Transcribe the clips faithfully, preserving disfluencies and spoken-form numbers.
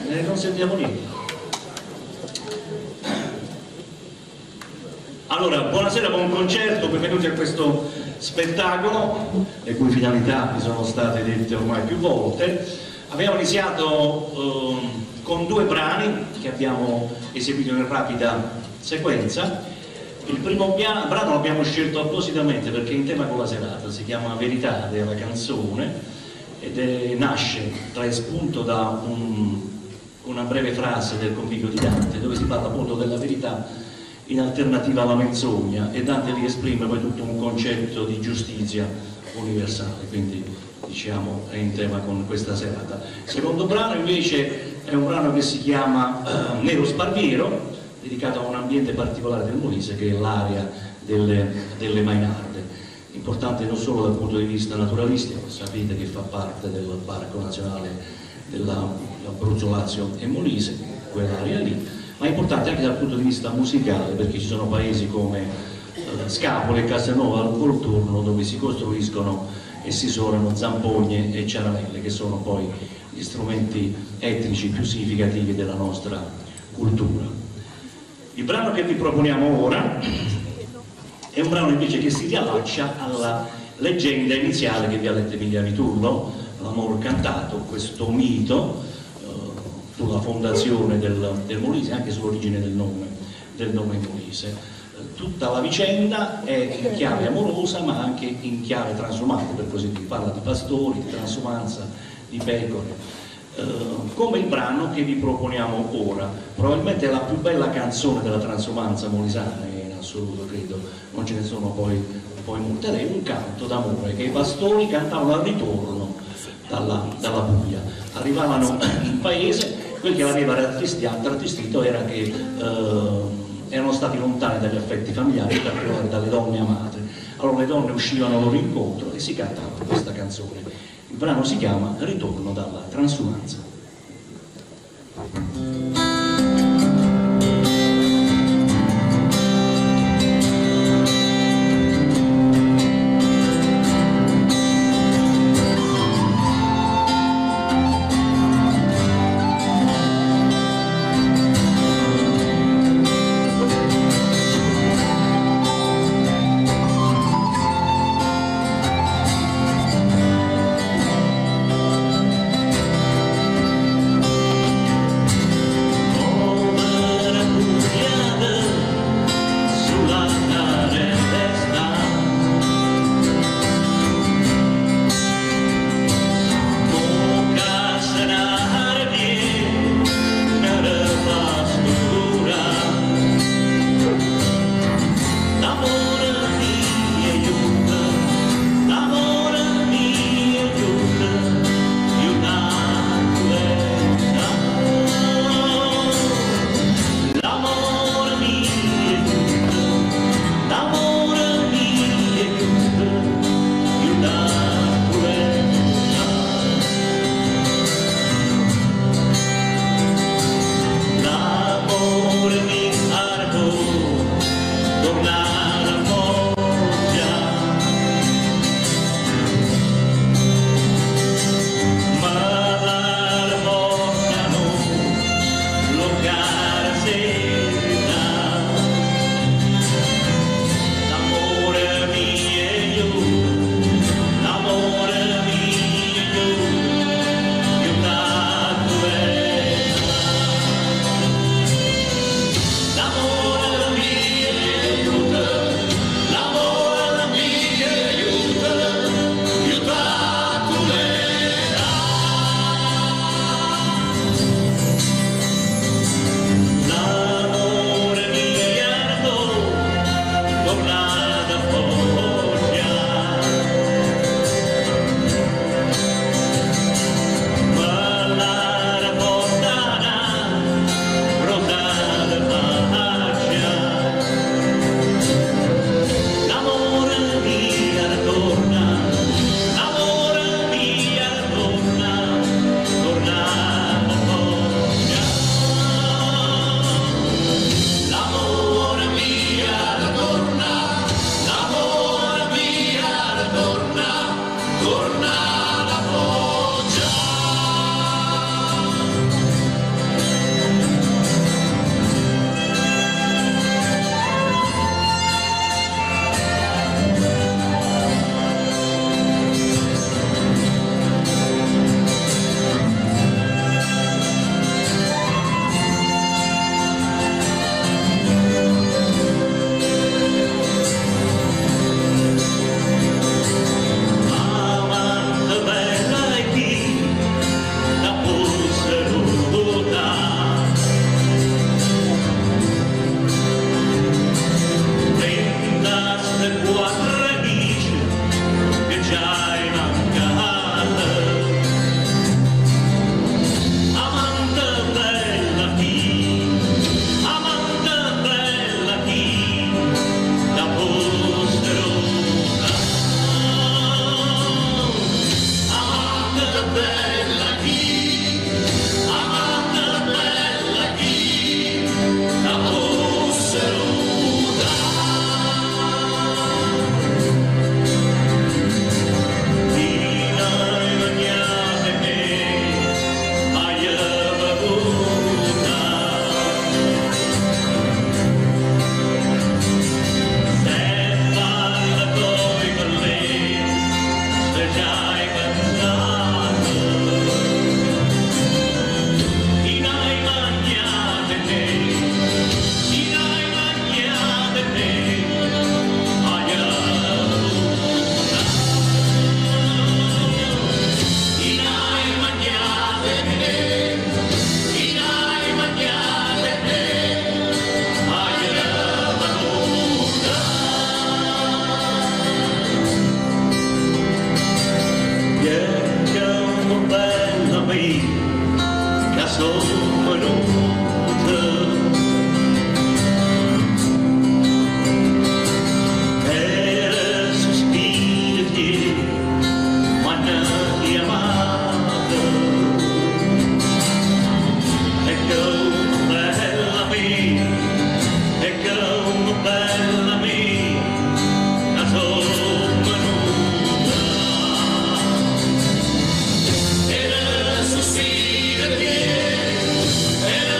eh, non sentiamo niente. Allora, buonasera, buon concerto, benvenuti a questo spettacolo, le cui finalità vi sono state dette ormai più volte. Abbiamo iniziato eh, con due brani che abbiamo eseguito in rapida sequenza. Il primo brano l'abbiamo scelto appositamente perché è in tema con la serata, si chiama Verità della canzone ed è, nasce, trae spunto da un, una breve frase del Convivio di Dante, dove si parla appunto della verità in alternativa alla menzogna, e Dante vi esprime poi tutto un concetto di giustizia universale, quindi diciamo è in tema con questa serata. Il secondo brano invece è un brano che si chiama eh, Nero Sparviero, dedicato a un ambiente particolare del Molise che è l'area delle, delle Mainarde, importante non solo dal punto di vista naturalistico, sapete che fa parte del Parco Nazionale dell'Abruzzo, Lazio e Molise, quell'area lì, ma è importante anche dal punto di vista musicale, perché ci sono paesi come eh, Scapole e Castelnuovo al Volturno dove si costruiscono e si suonano zampogne e ciaramelle, che sono poi gli strumenti etnici più significativi della nostra cultura. Il brano che vi proponiamo ora è un brano invece che si riallaccia alla leggenda iniziale che vi ha letto Emilia Vitullo, l'amor cantato, questo mito sulla fondazione del, del Molise, anche sull'origine del nome, del nome Molise. Tutta la vicenda è in chiave amorosa ma anche in chiave transumante, per così dire, parla di pastori, di transumanza, di pecore, eh, come il brano che vi proponiamo ora. Probabilmente è la più bella canzone della transumanza molisana, in assoluto credo, non ce ne sono poi, poi molte. Ed è un canto d'amore che i pastori cantavano al ritorno dalla, dalla Puglia, arrivavano in paese. Quel che l'aveva rattristito era che eh, erano stati lontani dagli affetti familiari, in particolare dalle donne amate. Allora le donne uscivano a loro incontro e si cantava questa canzone. Il brano si chiama Ritorno dalla transumanza. Era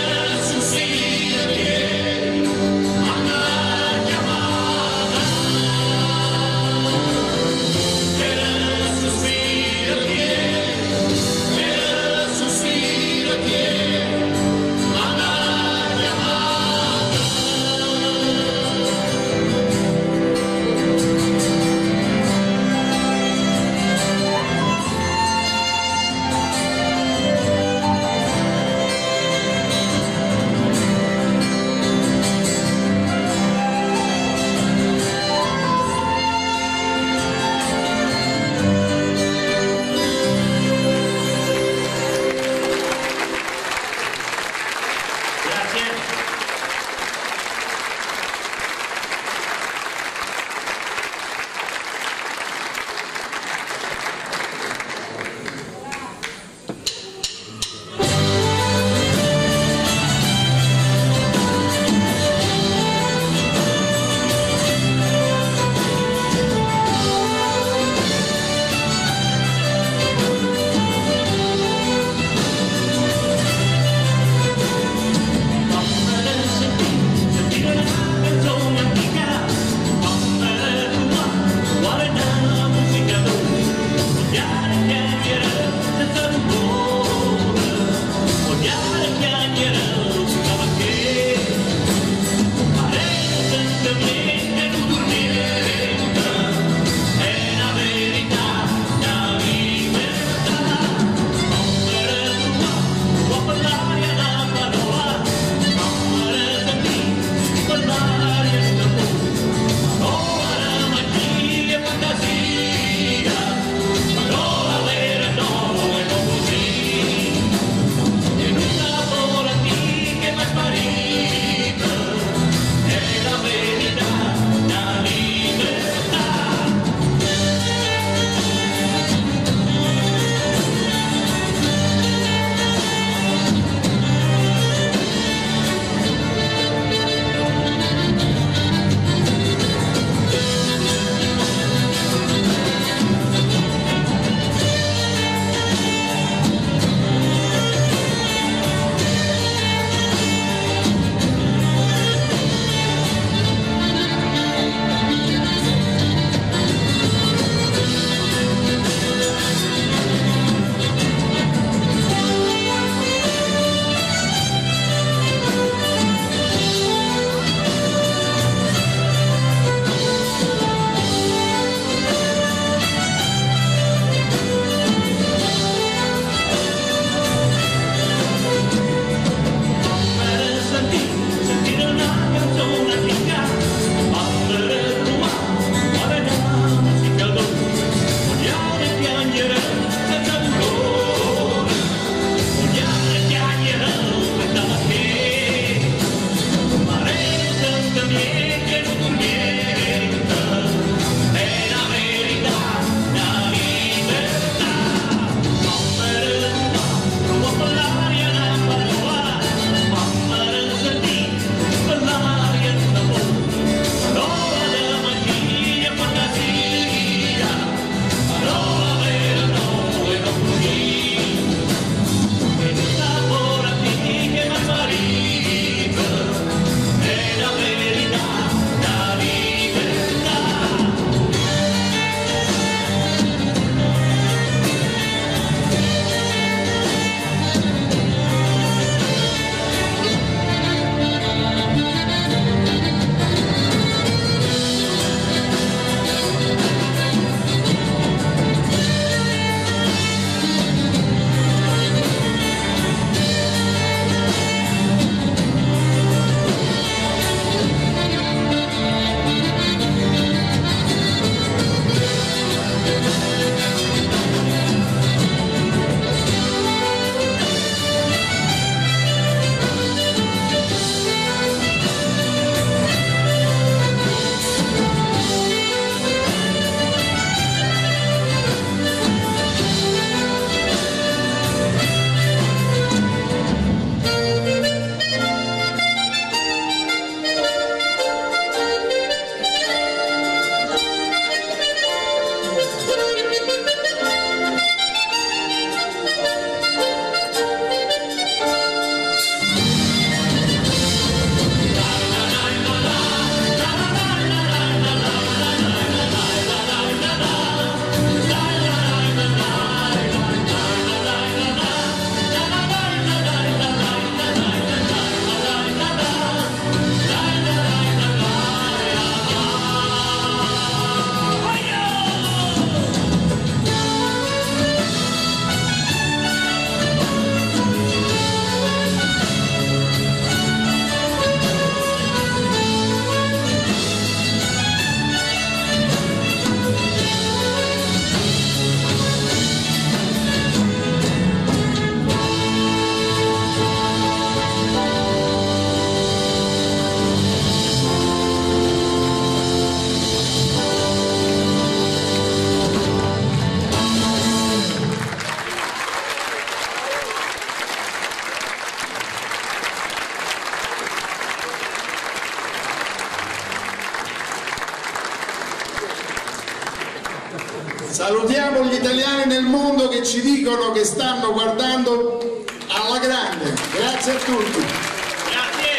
Salutiamo gli italiani nel mondo che ci dicono che stanno guardando alla grande. Grazie a tutti. Grazie.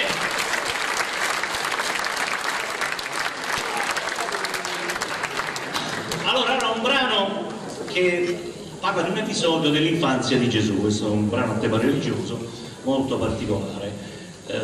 Allora era un brano che parla di un episodio dell'infanzia di Gesù. Questo è un brano a tema religioso molto particolare, eh,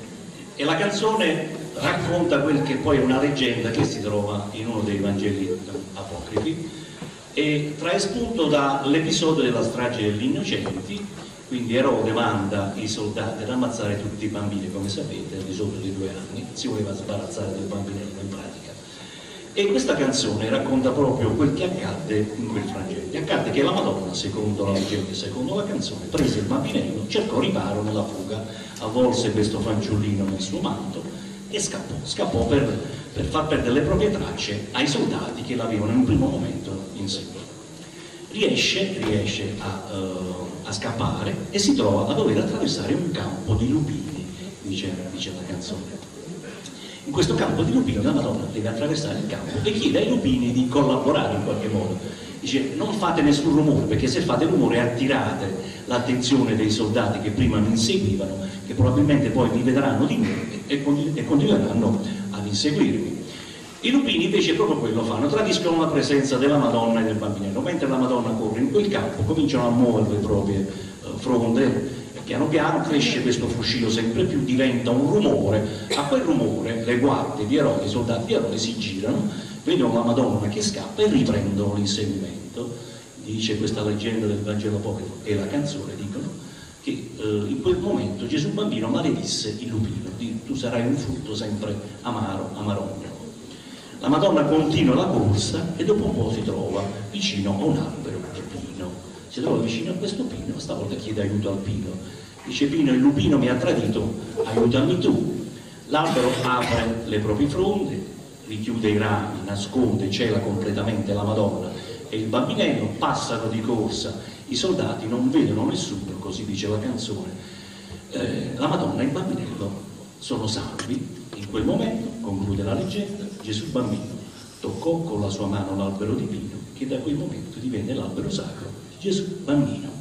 e la canzone racconta quel che poi è una leggenda che si trova in uno dei Vangeli apocrifi e trae spunto dall'episodio della strage degli innocenti. Quindi Erode manda i soldati ad ammazzare tutti i bambini, come sapete, al di sotto di due anni, si voleva sbarazzare del bambinello in pratica. E questa canzone racconta proprio quel che accadde in quel frangente. Accadde che la Madonna, secondo la leggenda e secondo la canzone, prese il bambinello, cercò riparo nella fuga, avvolse questo fanciullino nel suo manto e scappò, scappò per, per far perdere le proprie tracce ai soldati che l'avevano in un primo momento inseguito. Riesce, riesce a, uh, a scappare e si trova a dover attraversare un campo di lupini, dice, dice la canzone. In questo campo di lupini la Madonna deve attraversare il campo e chiede ai lupini di collaborare in qualche modo. Dice: non fate nessun rumore, perché se fate rumore attirate l'attenzione dei soldati che prima mi inseguivano, che probabilmente poi mi vedranno di me e, e continueranno ad inseguirmi. I lupini invece proprio quello fanno, tradiscono la presenza della Madonna e del bambinello. Mentre la Madonna corre in quel campo, cominciano a muovere le proprie uh, fronde, e piano piano cresce questo fruscio sempre più, diventa un rumore. A quel rumore le guardie di Erode, i soldati di Erode si girano, vedono la Madonna che scappa e riprendono l'inseguimento. Dice questa leggenda del Vangelo apocrifo e la canzone, dicono che uh, in quel momento Gesù bambino maledisse il lupino, di, tu sarai un frutto sempre amaro, amarogno. La Madonna continua la corsa e dopo un po' si trova vicino a un albero di pino. Si trova vicino a questo pino, stavolta chiede aiuto al pino. Dice: Pino, il lupino mi ha tradito, aiutami tu. L'albero apre le proprie fronde, richiude i rami, nasconde, cela completamente la Madonna e il bambinello, passano di corsa. I soldati non vedono nessuno, così dice la canzone. Eh, la Madonna e il bambinello sono salvi. In quel momento, conclude la leggenda, Gesù bambino toccò con la sua mano l'albero di pino, che da quel momento divenne l'albero sacro di Gesù bambino.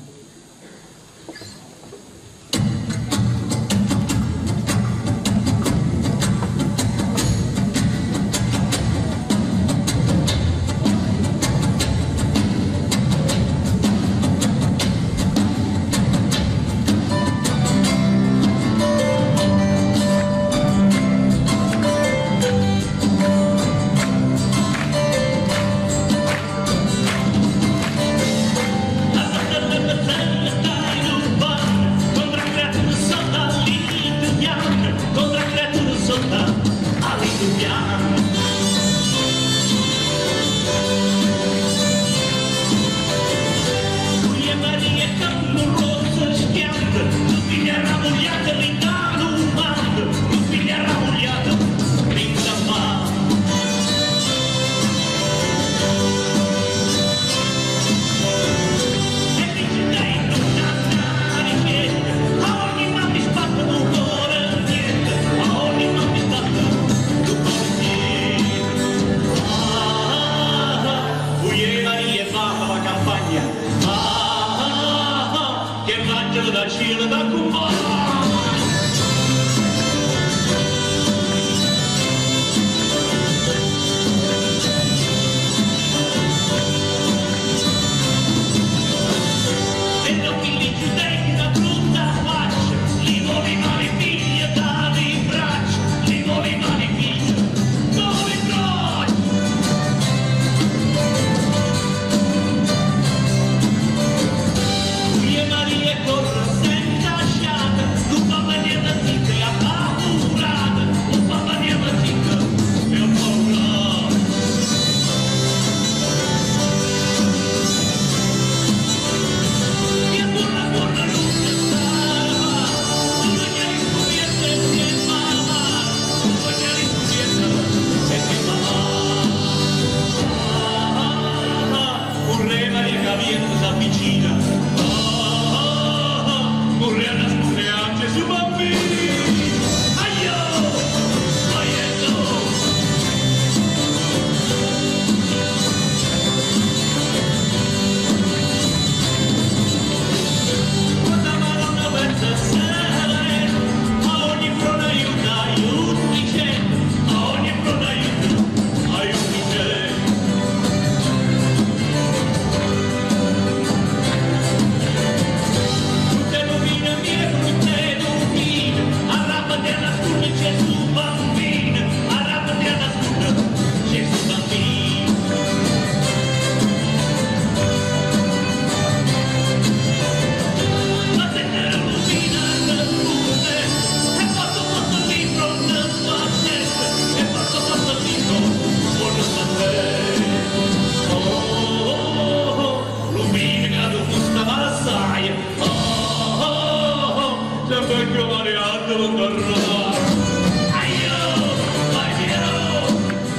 vecchio variante non tornerà. Aio, vai Piero!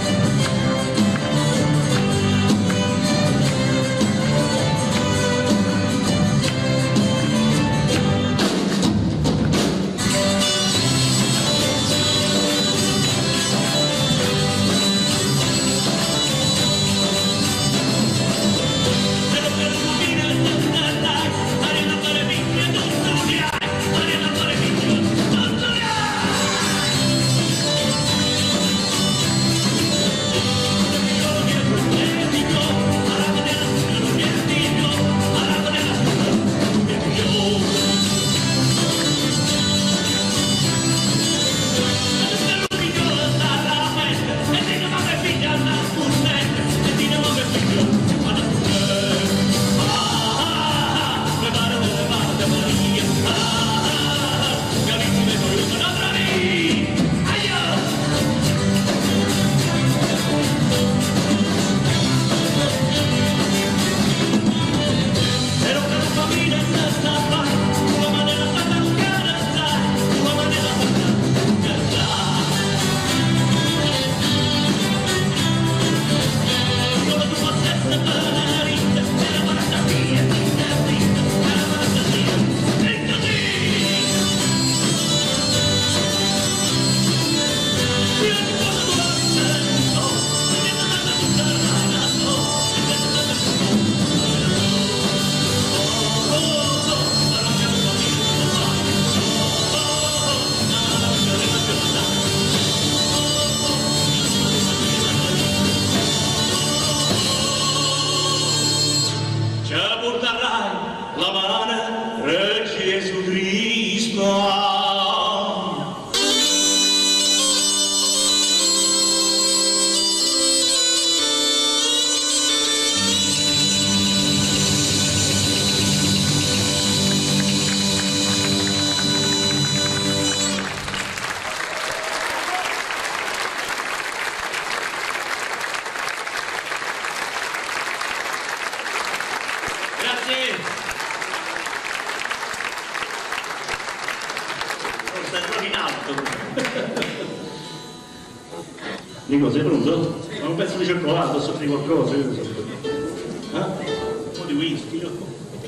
Nico, sei pronto? Ma un pezzo di cioccolato, soffri qualcosa? Io non so. Eh? Un po' di whisky, no?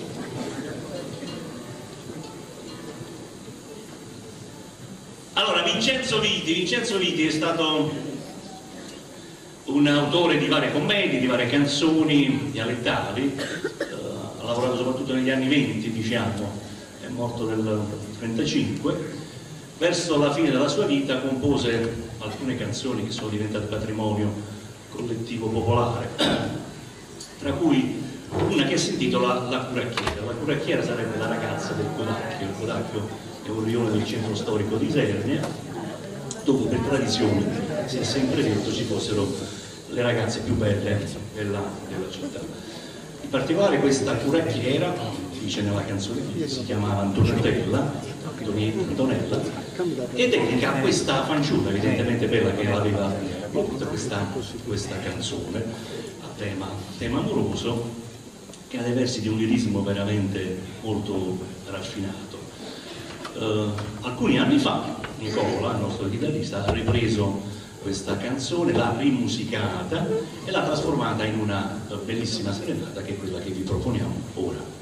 Allora, Vincenzo Viti, Vincenzo Viti è stato un autore di varie commedie, di varie canzoni dialettali, eh, ha lavorato soprattutto negli anni venti, diciamo, è morto nel trentacinque. Verso la fine della sua vita compose alcune canzoni che sono diventate patrimonio collettivo popolare, tra cui una che si intitola La Curacchiera. La Curacchiera sarebbe la ragazza del Codacchio. Il Codacchio è un rione del centro storico di Isernia, dove per tradizione si è sempre detto ci fossero le ragazze più belle della, della città. In particolare questa Curacchiera, dice nella canzone, si chiamava Antonella, Antonella, e dedica a questa fanciulla evidentemente bella che aveva voluto questa, questa canzone a tema, tema amoroso, che ha dei versi di un lirismo veramente molto raffinato. Uh, alcuni anni fa Nicola, il nostro chitarrista, ha ripreso questa canzone, l'ha rimusicata e l'ha trasformata in una bellissima serenata che è quella che vi proponiamo ora.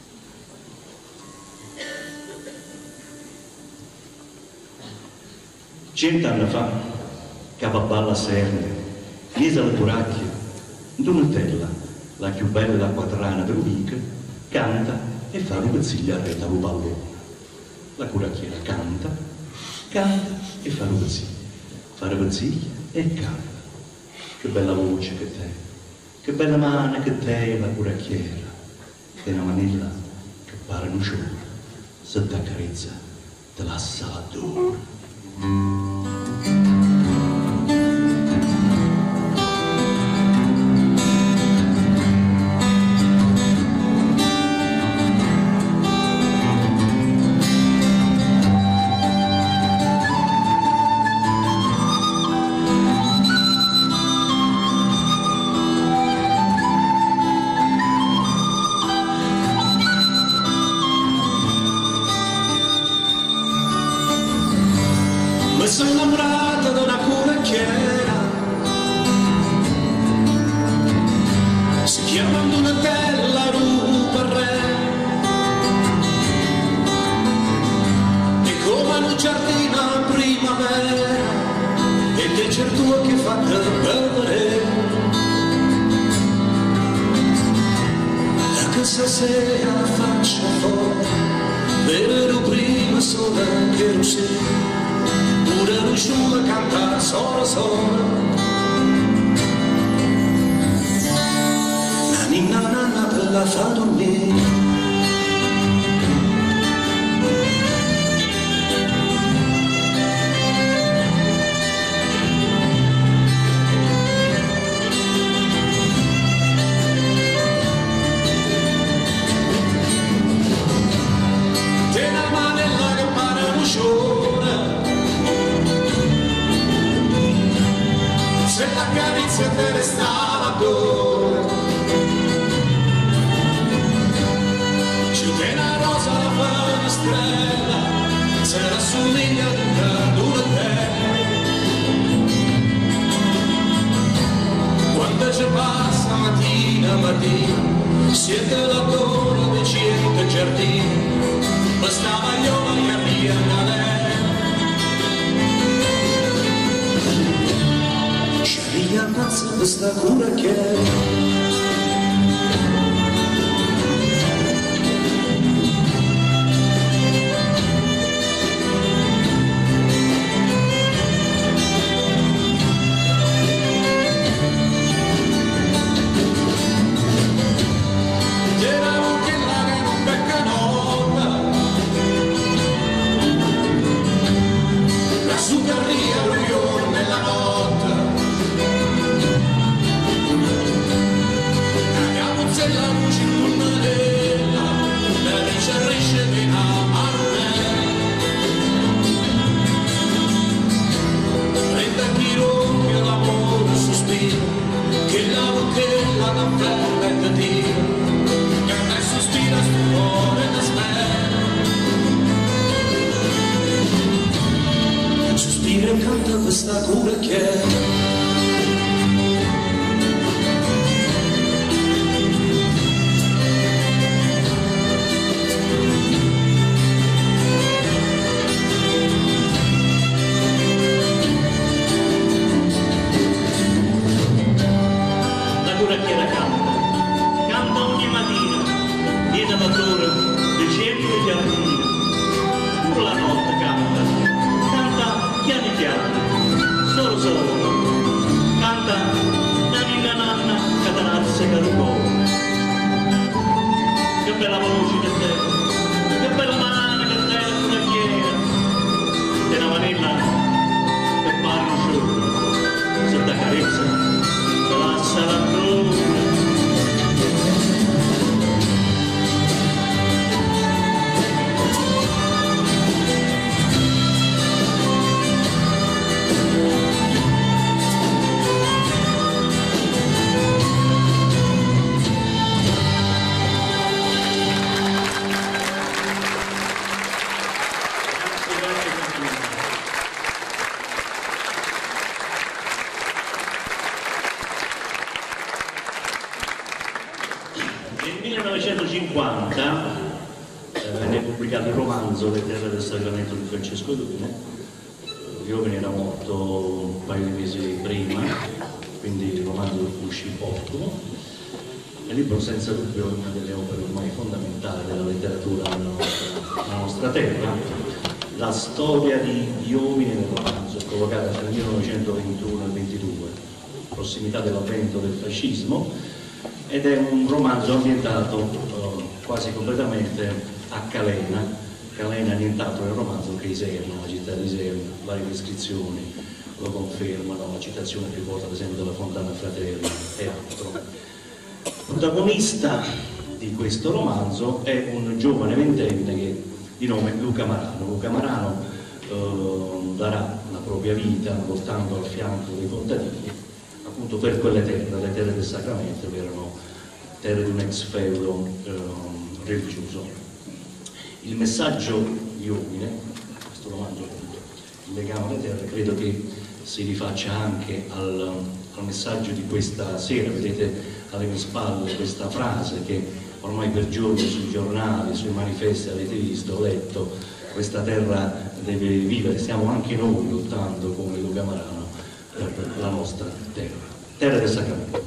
Cent'anni fa, Capaballa a Serne, chiesa al Curacchio, Donatella, la più bella quattrana dell'Ubica, canta e fa un pezziglia a retta un pallone. La Curacchiera canta, canta e fa un pezziglia, fa un pezziglia e canta. Che bella voce che te, che bella mano che te la Curacchiera, che una manilla che pare un sciolto, se ti accarezza, te la sa adoro. sono innamorata di una curacchiera, si chiama Donatella Ruparre, e come in un giardino a primavera, e te certo che fatta bere, la che stasera faccia fuori, vedere prima sola che lo sei. Pure riusciuta a cantare sola sola, la ninna nanna per la fa dormire. Te la manella che pare un sciore, se la carizia te ne sta l'adore, ci tiene una rosa alla finestrella, se la somiglia ad una terra, quando ci passa mattina mattina, siete l'adoro dei cento giardini, questa magliola che avvia da lei. Mi ammazza questa curacchiera, c'era un che là che non becca nota, la succarria lui nella notte, se la luce illuminella, la ricerrisce di una prenda chi rocchia l'amore sospira, che la bocchella da ferra e da tira, canta e sospira sto cuore da spera, sospira e canta questa curacchiera. Curacchiera canta, canta ogni mattina, viene all'attore del cielo e giardini, pure la notte canta, canta piano piano, solo solo, canta la ninna nanna catanazza carugò. Che bella voce che te, che bella mano che te la curacchiera, e una manella che parla un giorno, sotto la carezza. Passa la cruna. Nel millenovecentocinquanta eh, venne pubblicato il romanzo Le terre del Sacramento di Francesco Luna. Giovane era morto un paio di mesi prima, quindi il romanzo uscì postumo. Il libro senza dubbio è una delle opere ormai fondamentali della letteratura della nostra, della nostra terra. La storia di Iovine nel romanzo è collocata tra il millenovecentoventuno e il ventidue, prossimità dell'avvento del fascismo, ed è un romanzo ambientato uh, quasi completamente a Calena. Calena è nient'altro nel romanzo che Isernia, la città di Isernia. Varie descrizioni lo confermano, la citazione più volte ad esempio della Fontana Fraterna e altro. Protagonista di questo romanzo è un giovane ventenne che, di nome Luca Marano. Luca Marano uh, darà la propria vita portando al fianco dei contadini appunto per quelle terre, le terre del Sacramento, che erano terre di un ex feudo eh, religioso. Il messaggio di Iovine, questo romanzo appunto, il legame alle terre, credo che si rifaccia anche al, al messaggio di questa sera. Vedete alle mie spalle questa frase che ormai per giorni sui giornali, sui manifesti avete visto, letto: questa terra deve vivere, stiamo anche noi lottando come Luca Marano per la nostra terra, terra del Sacramento.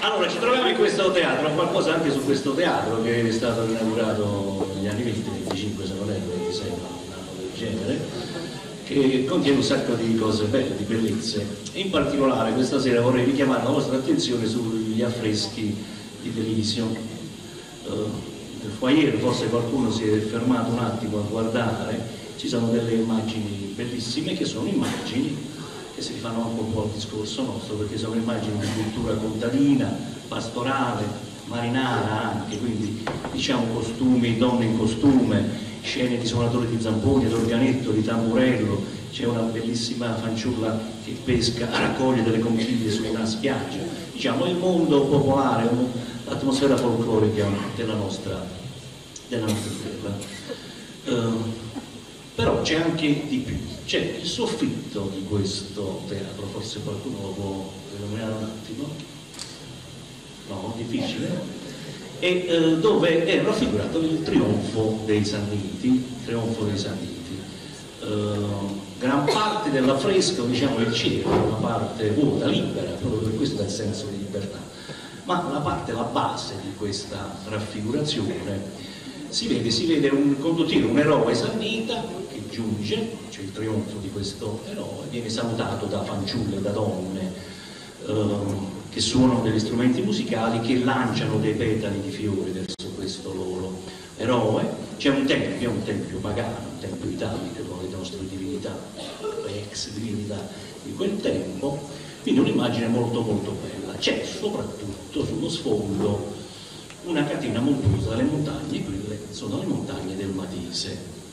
Allora, ci troviamo in questo teatro, qualcosa anche su questo teatro che è stato inaugurato negli anni venti, venticinque se non è, ventisei, un anno del genere, che contiene un sacco di cose belle, di bellezze. In particolare questa sera vorrei richiamare la vostra attenzione sugli affreschi di televisione. Uh, nel foyer forse qualcuno si è fermato un attimo a guardare, ci sono delle immagini bellissime che sono immagini che si rifanno anche un po' al discorso nostro, perché sono immagini di cultura contadina, pastorale, marinara anche, quindi diciamo costumi, donne in costume, scene di suonatori di zamponi, di organetto, di tamburello, c'è una bellissima fanciulla che pesca, raccoglie delle conchiglie su una spiaggia, diciamo il mondo popolare, l'atmosfera folclorica della nostra, della nostra terra. Uh, però c'è anche di più, c'è il soffitto di questo teatro, forse qualcuno lo può illuminare un attimo? No, difficile? E eh, dove è raffigurato il trionfo dei Sanniti, il trionfo dei Sanniti. Uh, gran parte dell'affresco, diciamo, è il cielo, una parte vuota, libera, proprio per questo dà il senso di libertà, ma la parte, la base di questa raffigurazione si vede, si vede un condottiero, un eroe sannita che giunge, c'è il trionfo di questo eroe, viene salutato da fanciulle, da donne uh, che suonano degli strumenti musicali, che lanciano dei petali di fiori verso questo loro eroe. C'è un tempio, un tempio pagano, un tempio italico con le nostre divinità, le ex divinità di quel tempo, quindi un'immagine molto molto bella. C'è soprattutto sullo sfondo una catena montuosa dalle montagne, quelle sono le montagne del Matese.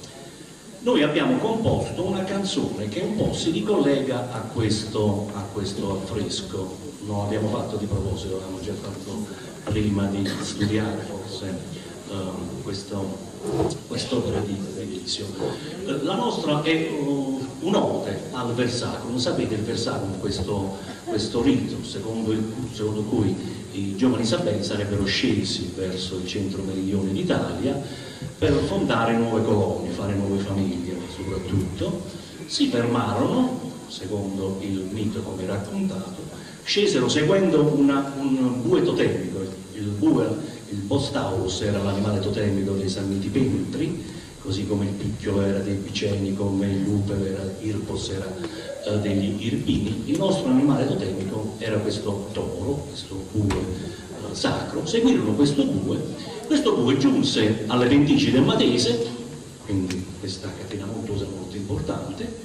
Noi abbiamo composto una canzone che un po' si ricollega a questo, a questo affresco, non l'abbiamo fatto di proposito, l'abbiamo già fatto prima di studiare forse uh, questo, quest'opera di Delizio. Uh, la nostra è uh, un'ode al Versacrum. Sapete, il Versacrum, questo, questo rito secondo, il, secondo cui i giovani sabelli sarebbero scesi verso il centro meridione d'Italia per fondare nuove colonie, fare nuove famiglie soprattutto. Si fermarono, secondo il mito come raccontato, scesero seguendo una, un bue totemico. Il bue, il Bostaurus era l'animale totemico dei Sanniti Pentri, così come il picchiolo era dei Piceni, come il lupo era, Irpos era uh, degli Irpini. Il nostro animale totemico era questo toro, questo bue uh, sacro. Seguirono questo bue, questo bue giunse alle pendici del Matese, quindi questa catena montuosa molto importante,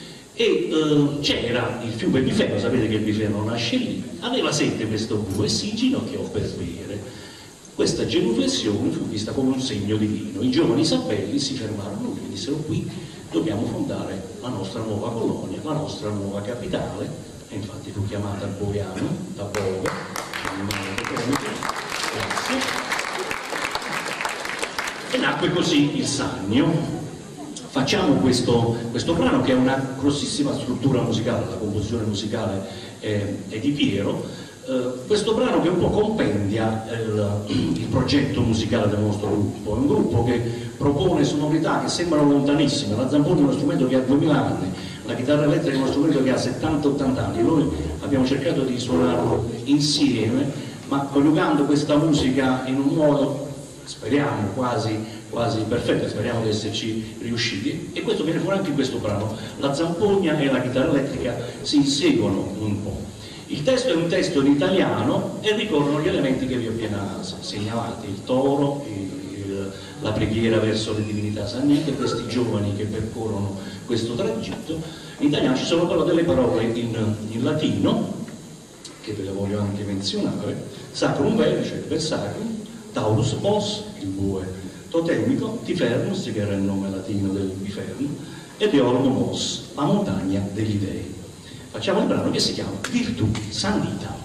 e uh, c'era il fiume Bifeno. Sapete che il Bifeno nasce lì, aveva sete questo bue e si inginocchiò per bere. Questa genuflessione fu vista come un segno divino. I giovani sabelli si fermarono lì e dissero: qui dobbiamo fondare la nostra nuova colonia, la nostra nuova capitale, e infatti fu chiamata Boiano, da Bove, e nacque così il Sannio. Facciamo questo, questo brano che è una grossissima struttura musicale, la composizione musicale è, è di Piero. Uh, questo brano che un po' compendia il, il progetto musicale del nostro gruppo. È un gruppo che propone sonorità che sembrano lontanissime. La zampona è uno strumento che ha duemila anni, la chitarra elettrica è uno strumento che ha settanta ottanta anni. Noi abbiamo cercato di suonarlo insieme, ma coniugando questa musica in un modo, speriamo, quasi, quasi perfetto, speriamo di esserci riusciti, e questo viene fuori anche in questo brano. La zampogna e la chitarra elettrica si inseguono un po'. Il testo è un testo in italiano e ricorrono gli elementi che vi ho appena segnalati: il toro, il, il, la preghiera verso le divinità sannite, questi giovani che percorrono questo tragitto. In italiano ci sono però delle parole in, in latino, che ve le voglio anche menzionare: Sacrum Ver, cioè il Versacrum, Taurus Bos, il bue totemico, Tifernus, che era il nome latino del Bifernum, e Deolmo Mos, la montagna degli dei. Facciamo il brano che si chiama Virtù Sannita.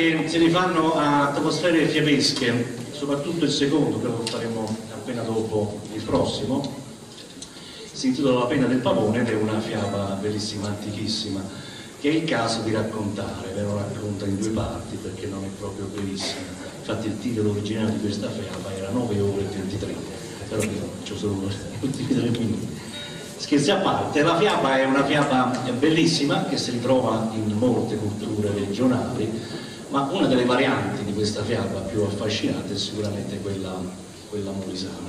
che si rifanno a atmosfere fiabesche, soprattutto il secondo, che lo faremo appena dopo il prossimo, si intitola La penna del pavone ed è una fiaba bellissima, antichissima, che è il caso di raccontare. Ve lo racconta in due parti perché non è proprio brevissima. Infatti il titolo originale di questa fiaba era nove ore e ventitré, però io faccio solo gli ultimi tre minuti. Scherzi a parte, la fiaba è una fiaba bellissima che si ritrova in molte culture regionali, ma una delle varianti di questa fiaba più affascinante è sicuramente quella, quella molisana.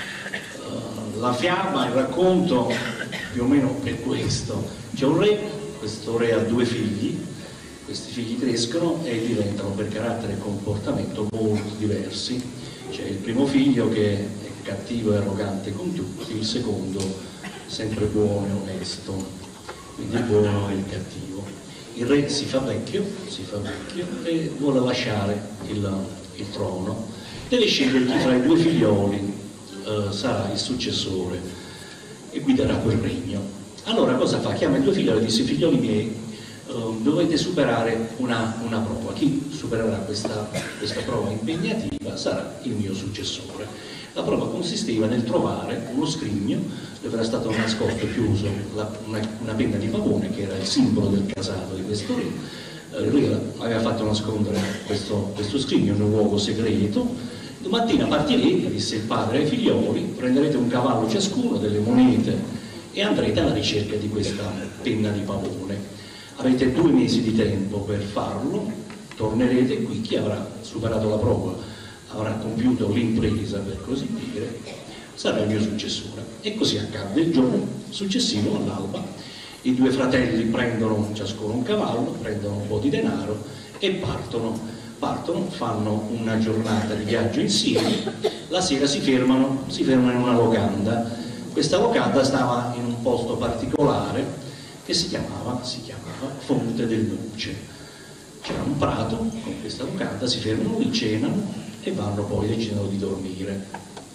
Uh, la fiaba, il racconto più o meno è questo: c'è un re, questo re ha due figli, questi figli crescono e diventano per carattere e comportamento molto diversi. C'è il primo figlio che è cattivo e arrogante con tutti, il secondo sempre buono e onesto, quindi il buono e il cattivo. Il re si fa vecchio, si fa vecchio e vuole lasciare il, il trono, deve scegliere chi fra i due figlioli eh, sarà il successore e guiderà quel regno. Allora cosa fa? Chiama i due figlioli e dice: figlioli miei, eh, dovete superare una, una prova, chi supererà questa, questa prova impegnativa sarà il mio successore. La prova consisteva nel trovare uno scrigno dove era stato nascosto e chiuso la, una, una penna di pavone, che era il simbolo del casato di questo re. Eh, lui aveva fatto nascondere questo, questo scrigno in un luogo segreto. Domattina partirete, disse il padre ai figlioli, prenderete un cavallo ciascuno, delle monete, e andrete alla ricerca di questa penna di pavone. Avete due mesi di tempo per farlo, tornerete qui, chi avrà superato la prova, avrà compiuto l'impresa, per così dire, sarà il mio successore. E così accadde. Il giorno successivo, all'alba, i due fratelli prendono ciascuno un cavallo, prendono un po' di denaro e partono, partono, fanno una giornata di viaggio insieme. La sera si fermano, si fermano in una locanda. Questa locanda stava in un posto particolare che si chiamava, si chiamava Fonte del Nuce. C'era un prato con questa locanda, si fermano lì, cenano e vanno poi, decidono di dormire.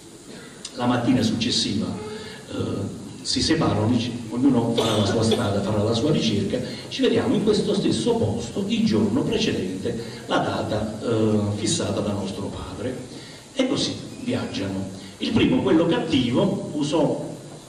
La mattina successiva eh, si separano, ognuno farà la sua strada, farà la sua ricerca. Ci vediamo in questo stesso posto il giorno precedente la data eh, fissata da nostro padre, e così viaggiano. Il primo, quello cattivo, usò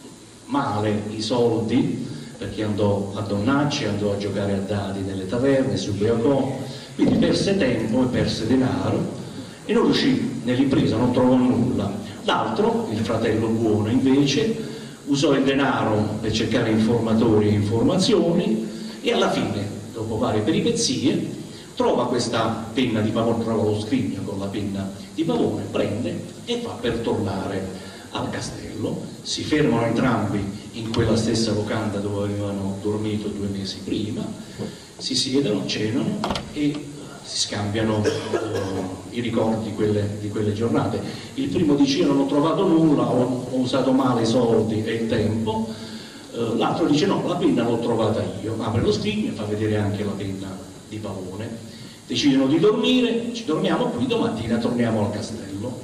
male i soldi perché andò a donnacce, andò a giocare a dadi nelle taverne, si ubriacò, quindi perse tempo e perse denaro e non riuscì nell'impresa, non trovò nulla. L'altro, il fratello buono, invece, usò il denaro per cercare informatori e informazioni e alla fine, dopo varie peripezie, trova questa penna di pavone, trova lo scrigno con la penna di pavone, prende e fa per tornare al castello. Si fermano entrambi in quella stessa locanda dove avevano dormito due mesi prima, si siedono, cenano e si scambiano uh, i ricordi di quelle, di quelle giornate. Il primo dice: io non ho trovato nulla, ho, ho usato male i soldi e il tempo. Uh, l'altro dice: no, la penna l'ho trovata io. Apre lo scrigno e fa vedere anche la penna di pavone. Decidono di dormire, ci dormiamo qui, domattina torniamo al castello.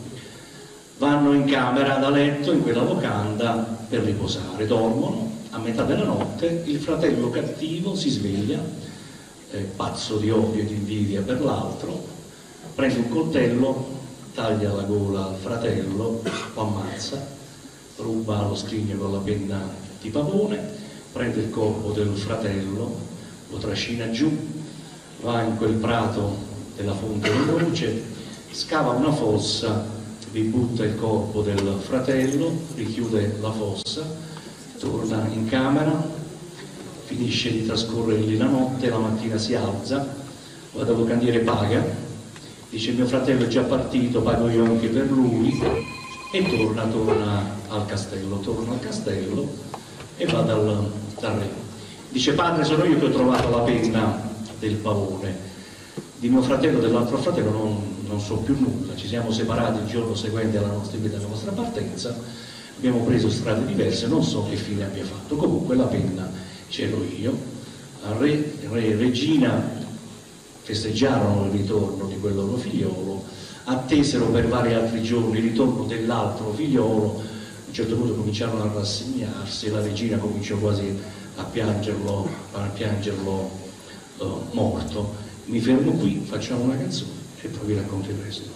Vanno in camera da letto in quella locanda per riposare, dormono. A metà della notte il fratello cattivo si sveglia, Eh, pazzo di odio e di invidia per l'altro, prende un coltello, taglia la gola al fratello, lo ammazza, ruba lo scrigno con la penna di pavone, prende il corpo del fratello, lo trascina giù, va in quel prato della Fonte del Nuce, scava una fossa, vi butta il corpo del fratello, richiude la fossa, torna in camera, finisce di trascorrere lì la notte, la mattina si alza, va dal locandiere, paga, dice: mio fratello è già partito, pago io anche per lui, e torna, torna al castello, torna al castello e va dal, dal re. Dice: padre, sono io che ho trovato la penna del pavone, di mio fratello, dell'altro fratello non, non so più nulla, ci siamo separati il giorno seguente alla nostra, alla nostra partenza, abbiamo preso strade diverse, non so che fine abbia fatto, comunque la penna c'ero io. Al re, re e regina festeggiarono il ritorno di quel loro figliolo, attesero per vari altri giorni il ritorno dell'altro figliolo. A un certo punto cominciarono a rassegnarsi e la regina cominciò quasi a piangerlo, a piangerlo uh, morto. mi fermo qui, facciamo una canzone e poi vi racconto il resto.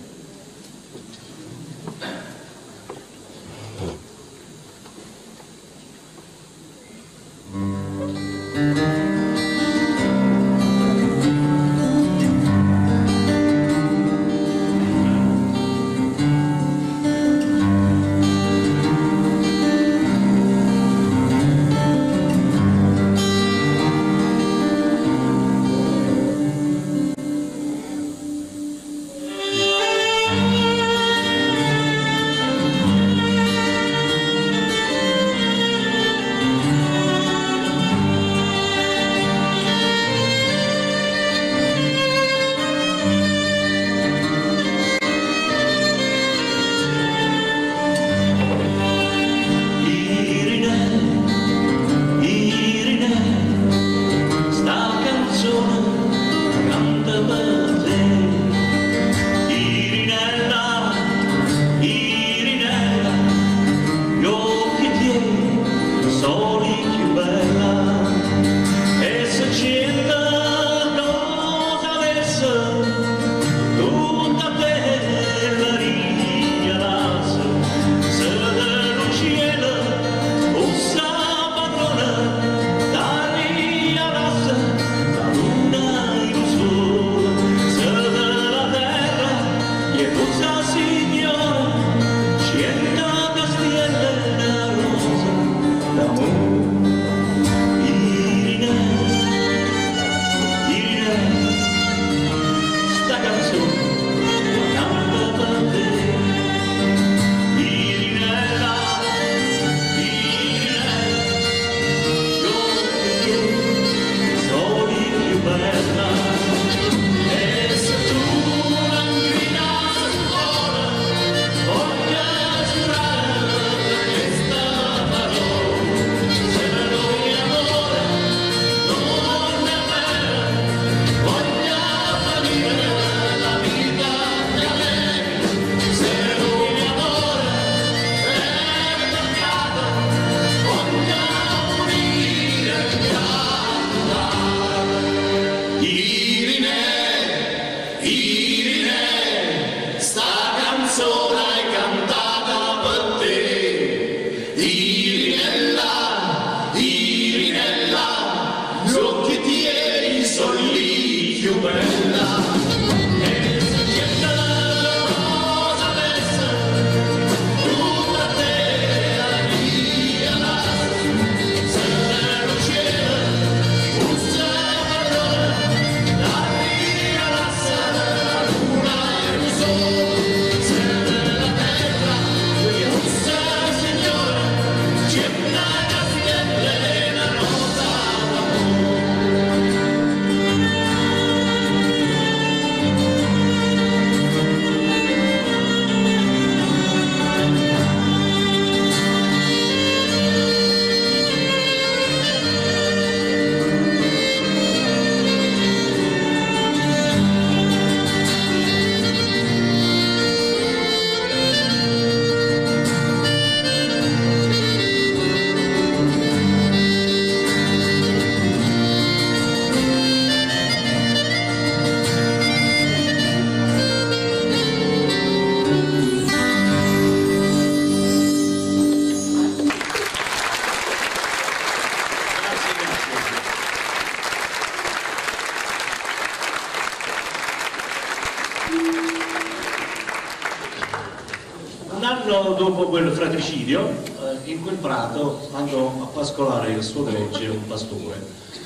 Dopo quel fratricidio, eh, in quel prato andò a pascolare il suo gregge un pastore.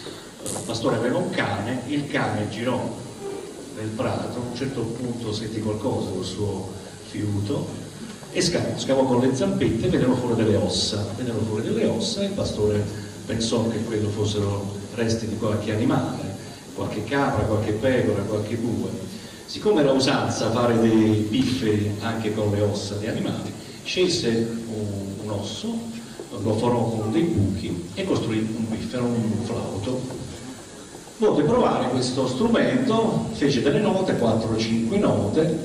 Il pastore aveva un cane, il cane girò nel prato, a un certo punto sentì qualcosa col suo fiuto e scavò, scavò con le zampette e vennero fuori delle ossa. Vennero fuori delle ossa e il pastore pensò che quello fossero resti di qualche animale, qualche capra, qualche pecora, qualche bue. Siccome era usanza fare dei pifferi anche con le ossa di animali, scelse un, un osso, lo forò con dei buchi e costruì un piffero, un flauto. Volle provare questo strumento, fece delle note, quattro o cinque note,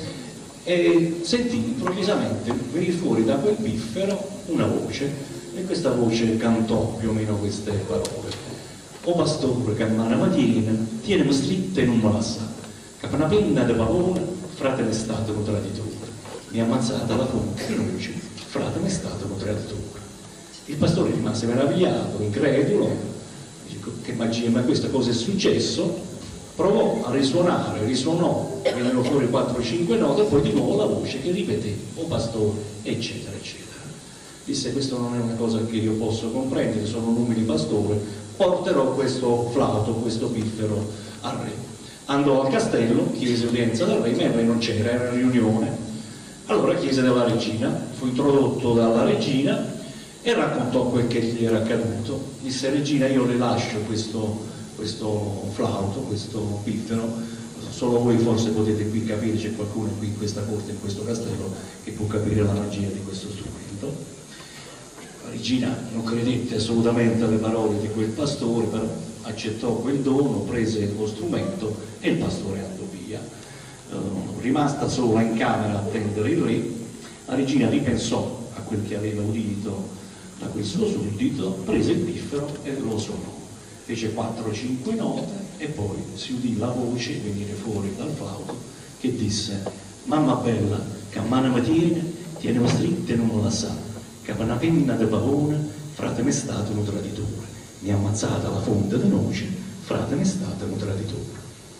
e sentì improvvisamente venire fuori da quel piffero una voce, e questa voce cantò più o meno queste parole. o pastore che mano mattina tiene stretta e non me la sa, che per una penna di pavone, frate è stato un traditore, mi ha ammazzata la fonte di luce, frate è stato un traditore. Il pastore rimase meravigliato, incredulo, dice, che magia, ma questa cosa è successo, provò a risuonare, risuonò, vennero fuori quattro cinque note e poi di nuovo la voce che ripeté, o pastore, eccetera, eccetera. Disse, questo non è una cosa che io posso comprendere, sono un umile pastore, porterò questo flauto, questo piffero al re. Andò al castello, chiese udienza dal re, ma il re non c'era, era in riunione. Allora chiese dalla regina, fu introdotto dalla regina e raccontò quel che gli era accaduto. Disse, regina, io le lascio questo, questo flauto, questo piffero, solo voi forse potete qui capire, c'è qualcuno qui in questa corte, in questo castello, che può capire la magia di questo strumento. La regina non credette assolutamente alle parole di quel pastore, però accettò quel dono, prese lo strumento e il pastore andò via. Uh, rimasta sola in camera a attendere il re, la regina ripensò a quel che aveva udito da quel suo suddito, prese il piffero e lo suonò. Fece quattro cinque note e poi si udì la voce venire fuori dal flauto che disse, mamma bella, che a mano mattina tiene strette e non me la sa, che per una penna di pavone, frate mi è stato un traditore, mi ha ammazzata la fonte di noce, frate mi è stato un traditore.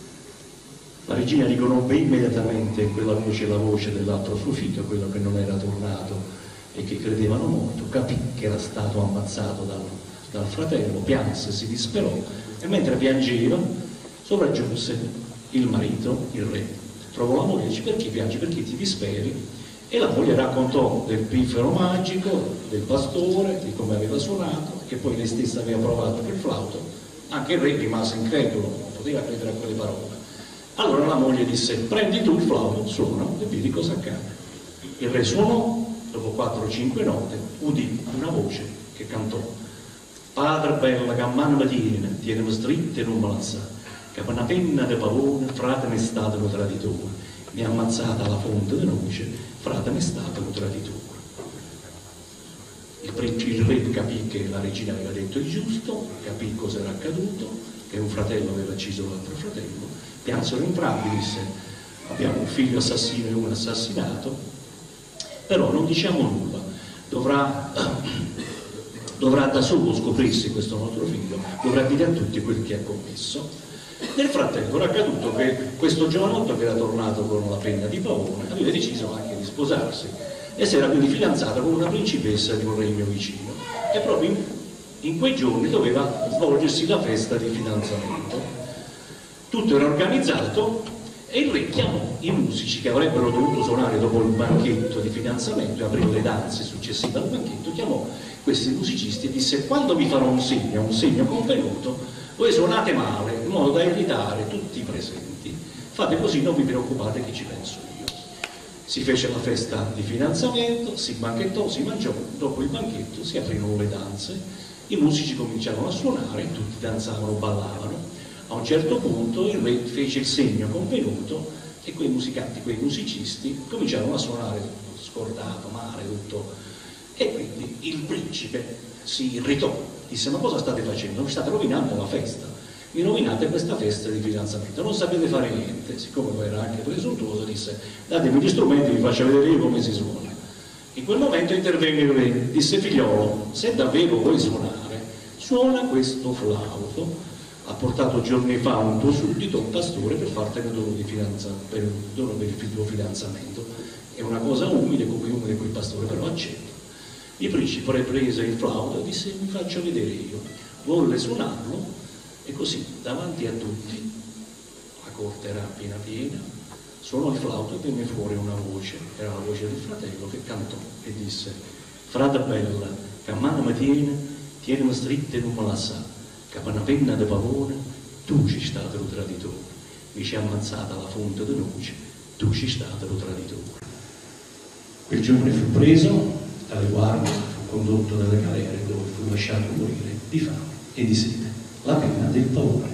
La regina riconobbe immediatamente in quella voce la voce dell'altro suo figlio, quello che non era tornato e che credevano molto, capì che era stato ammazzato dal, dal fratello, pianse, si disperò e mentre piangeva sopraggiunse il marito, il re, trovò la moglie e dice, perché piangi, perché ti disperi? E la moglie raccontò del piffero magico, del pastore, di come aveva suonato, che poi lei stessa aveva provato quel flauto. Anche il re rimase incredulo, non poteva credere a quelle parole. Allora la moglie disse, prendi tu il flauto, suona e vedi cosa accade. Il re suonò, dopo quattro cinque note, udì una voce che cantò, padre bella che a mano mattina tiene strette e non me la sa, che per una penna di pavone, frate mi è stato un traditore, mi ha ammazzata la fonte di noce, frate mi è stato un traditore. Il, il re capì che la regina aveva detto il giusto, capì cosa era accaduto, che un fratello aveva ucciso l'altro fratello, piansero entrambi, disse, abbiamo un figlio assassino e un assassinato, però non diciamo nulla, dovrà, dovrà da solo scoprirsi questo nostro figlio, dovrà dire a tutti quel che ha commesso. Nel frattempo era accaduto che questo giovanotto che era tornato con la penna di pavone aveva deciso anche di sposarsi e si era quindi fidanzato con una principessa di un regno vicino e proprio in, in quei giorni doveva svolgersi la festa di fidanzamento. Tutto era organizzato e il re chiamò i musici che avrebbero dovuto suonare dopo il banchetto di fidanzamento e aprire le danze successive al banchetto, chiamò questi musicisti e disse, quando vi farò un segno, un segno convenuto, voi suonate male, in modo da irritare tutti i presenti, fate così, non vi preoccupate che ci penso io. Si fece la festa di fidanzamento, si banchettò, si mangiò, dopo il banchetto si aprirono le danze, i musici cominciarono a suonare, tutti danzavano, ballavano. A un certo punto il re fece il segno convenuto e quei musicanti, quei musicisti cominciarono a suonare scordato, male, tutto. E quindi il principe si irritò, disse, ma cosa state facendo? Mi state rovinando la festa, mi rovinate questa festa di fidanzamento, non sapete fare niente. Siccome poi era anche presuntuoso, disse, datemi gli strumenti, vi faccio vedere io come si suona. In quel momento intervenne il re, disse, figliolo, se davvero vuoi suonare, suona questo flauto. Ha portato giorni fa un tuo suddito, un pastore, per fartene dono di fidanza, per, dono per il tuo fidanzamento. È una cosa umile come umile quel pastore, però accetto. Il principe prese il flauto e disse, mi faccio vedere io. Volle suonarlo e così, davanti a tutti, la corte era piena piena, suonò il flauto e venne fuori una voce, era la voce del fratello, che cantò e disse, frate bella, che a mano mi tiene, tiene strette e non me la sa, che per una penna di pavone tu ci stato lo traditore, mi ci ha ammazzata la fonte di noce, tu ci stato lo traditore. Quel giorno fu preso dalle guardie, fu condotto dalle galere dove fu lasciato morire di fame e di sete, la penna del pavone.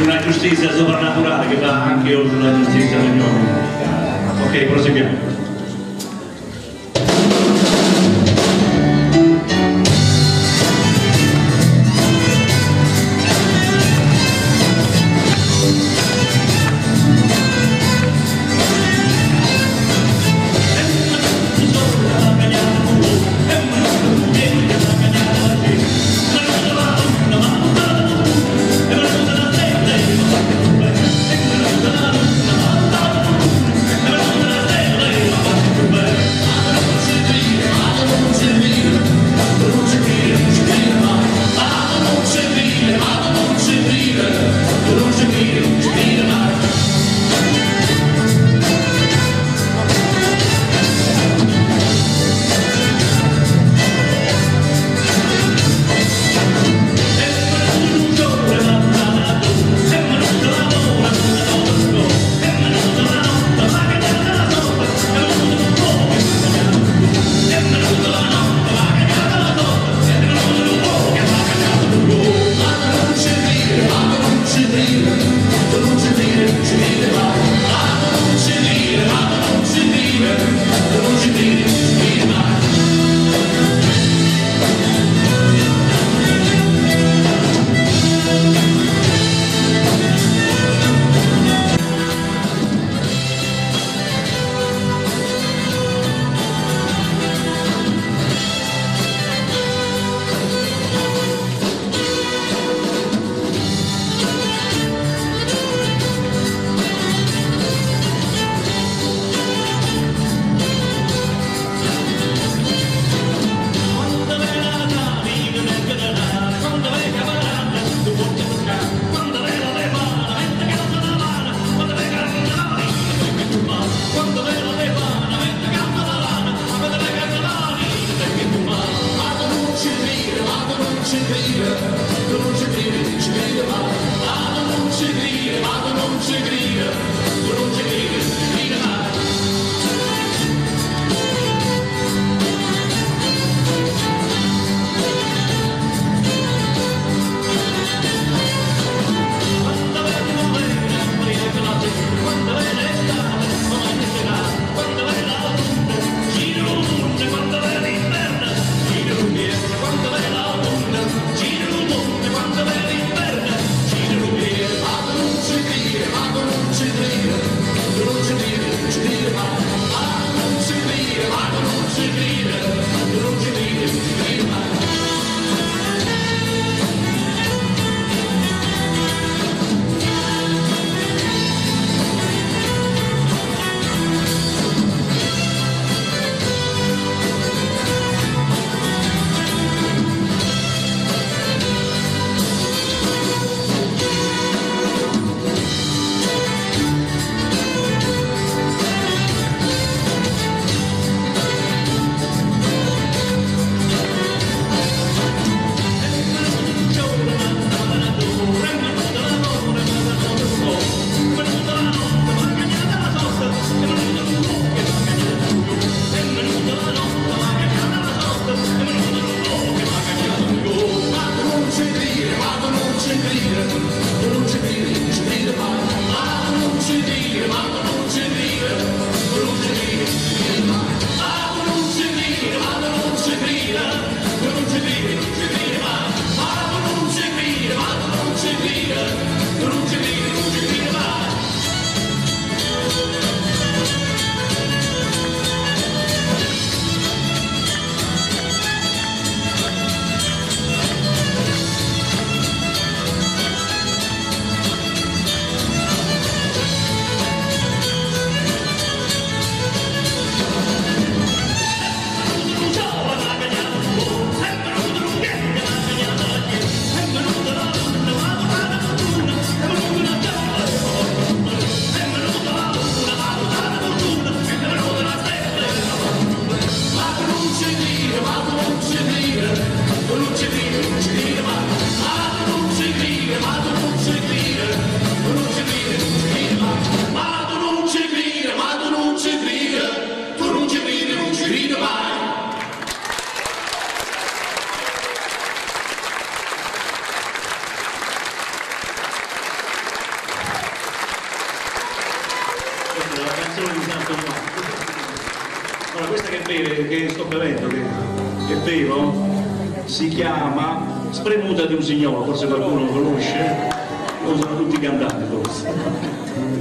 di una giustizia sovrannaturale che va anche oltre la giustizia dell'uomo. Ok, proseguiamo. che, che sto bevendo, che, che bevo, si chiama Spremuta di un signore, forse qualcuno lo conosce, lo usano tutti i cantanti forse.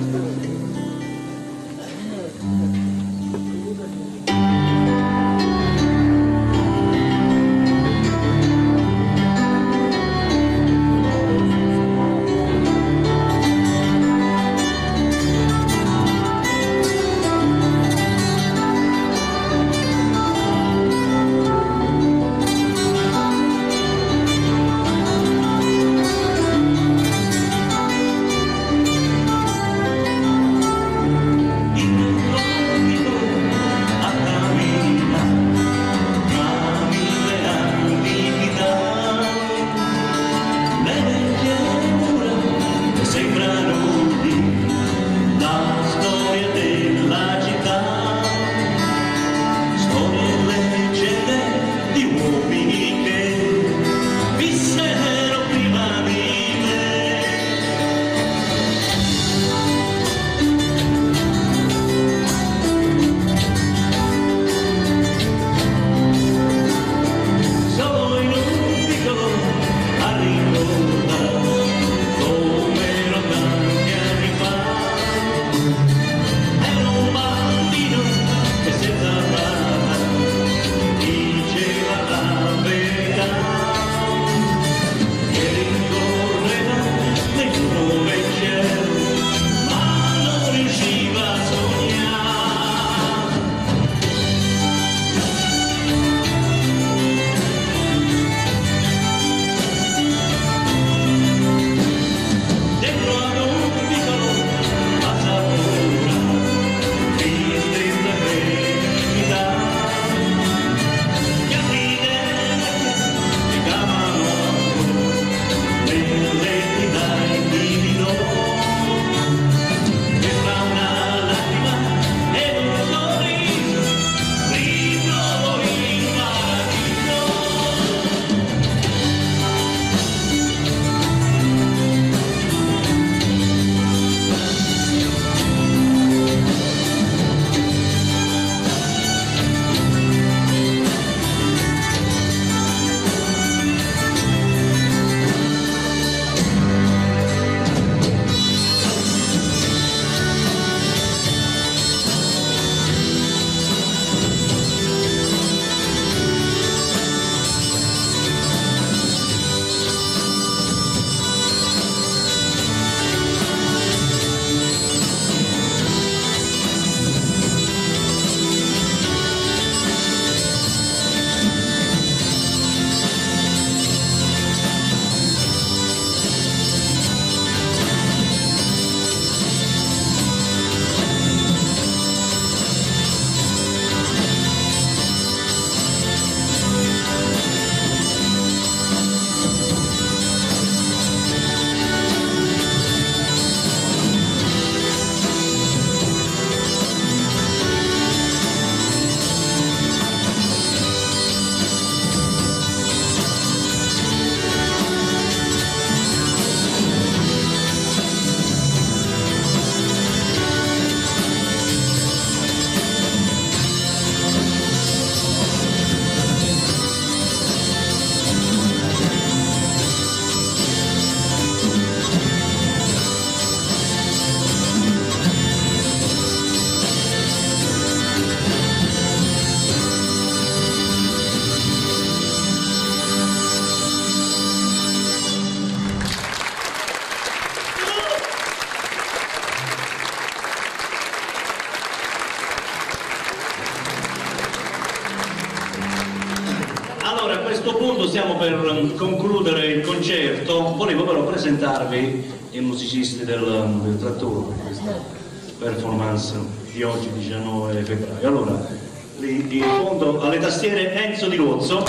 questo punto stiamo per concludere il concerto, volevo però presentarvi i musicisti del, del Trattore, questa performance di oggi diciannove febbraio. Allora, lì in fondo alle tastiere Enzo Di Luozzo,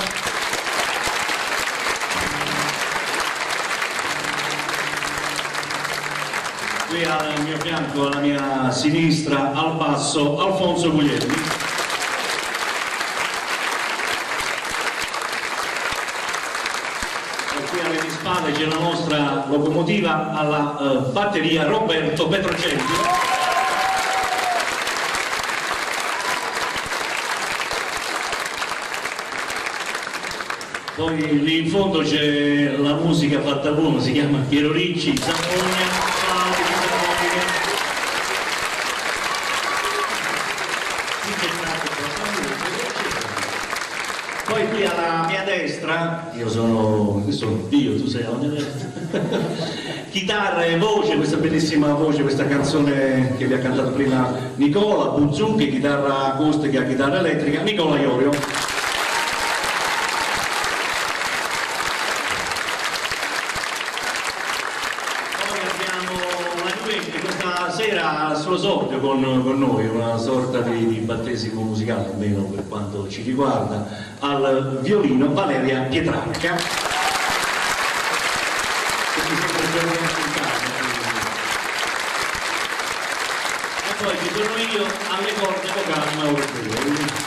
qui al mio fianco, alla mia sinistra, al basso, Alfonso Guglielmi. C'è la nostra locomotiva alla uh, batteria Roberto Petrocenti. Poi lì in fondo c'è la musica fatta a uomo, si chiama Piero Ricci, Zamogna, ciao di Zamogna. Poi qui alla mia destra, io sono, sono Dio, tu sei alla mia destra, chitarra e voce, questa bellissima voce, questa canzone che vi ha cantato prima Nicola Buzzucchi, chitarra acustica, chitarra elettrica, Nicola Iorio. Sera al suo esordio con, con noi, una sorta di, di battesimo musicale, almeno per quanto ci riguarda, al violino Valeria Pietrarca. E poi ci sono io alle corde vocali Mauro Fiori.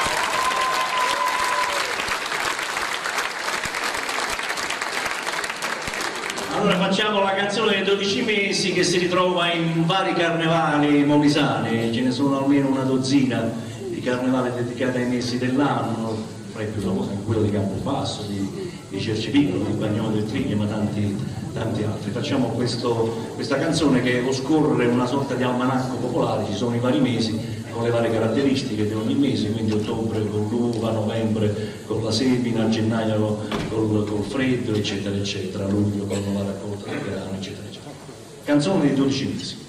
Allora facciamo la canzone dei dodici mesi che si ritrova in vari carnevali molisani, ce ne sono almeno una dozzina di carnevali dedicati ai mesi dell'anno, fra i più famosi anche quello di Campobasso, di, di Cercipiccolo, di Bagnolo del Triglia, ma tanti, tanti altri. Facciamo questo, questa canzone che oscorre una sorta di almanacco popolare, ci sono i vari mesi con le varie caratteristiche di ogni mese, quindi ottobre con l'uva, novembre con la semina, gennaio col, col freddo, eccetera, eccetera, luglio con la raccolta del grano, eccetera, eccetera. Canzone dei dodici mesi.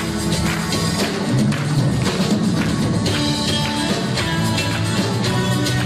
Thank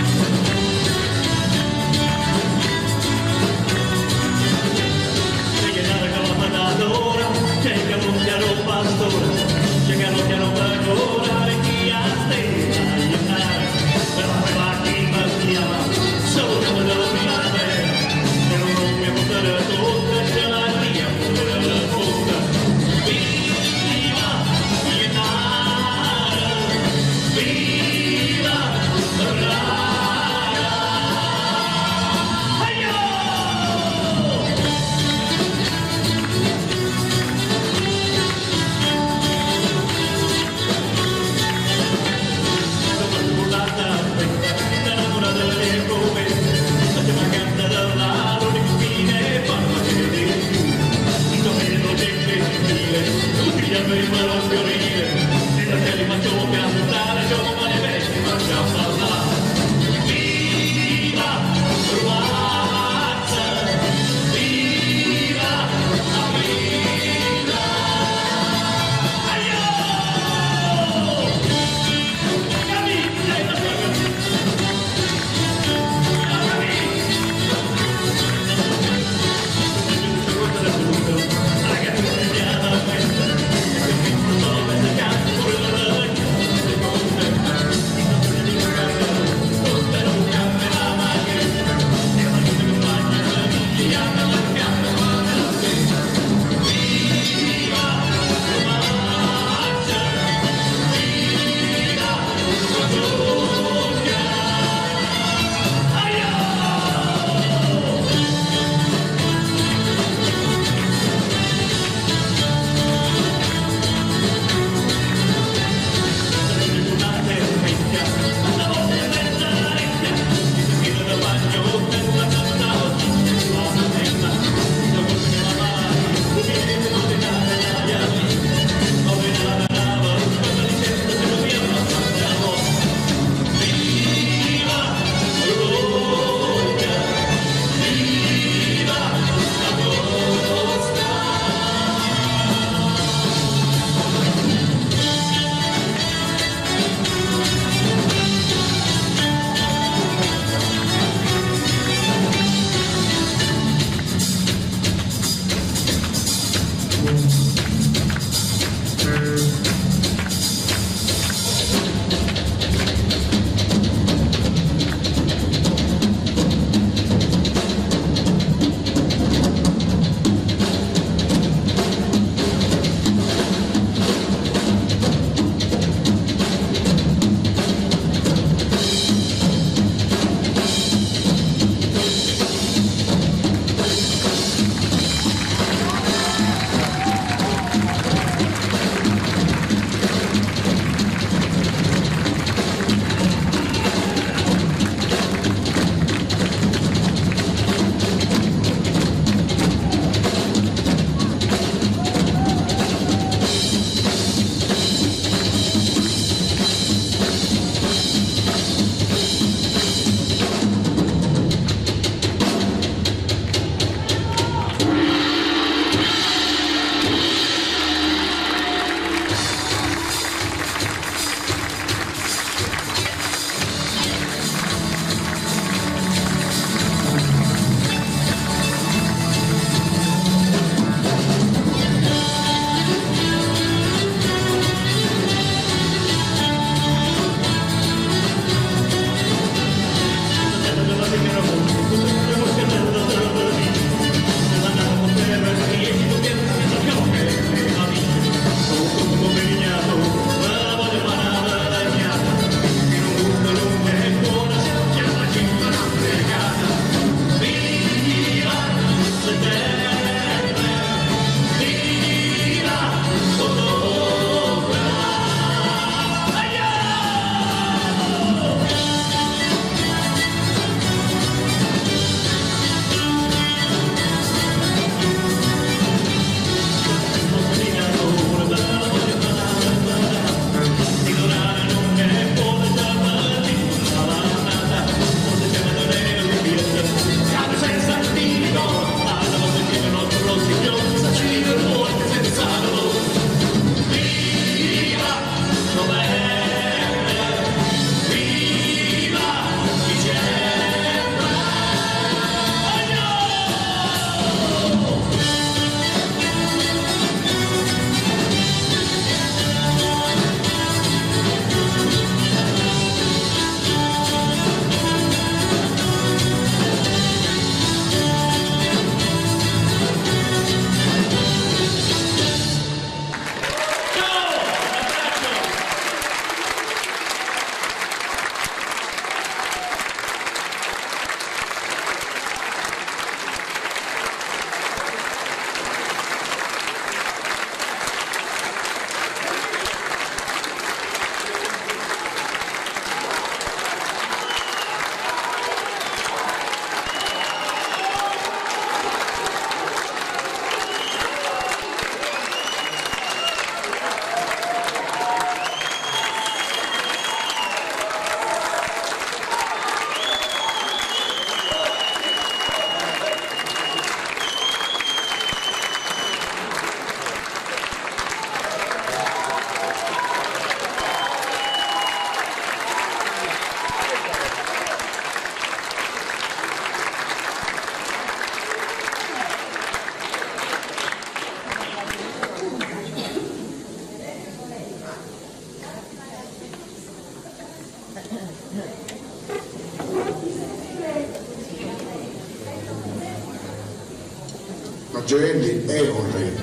Gioelli è un re.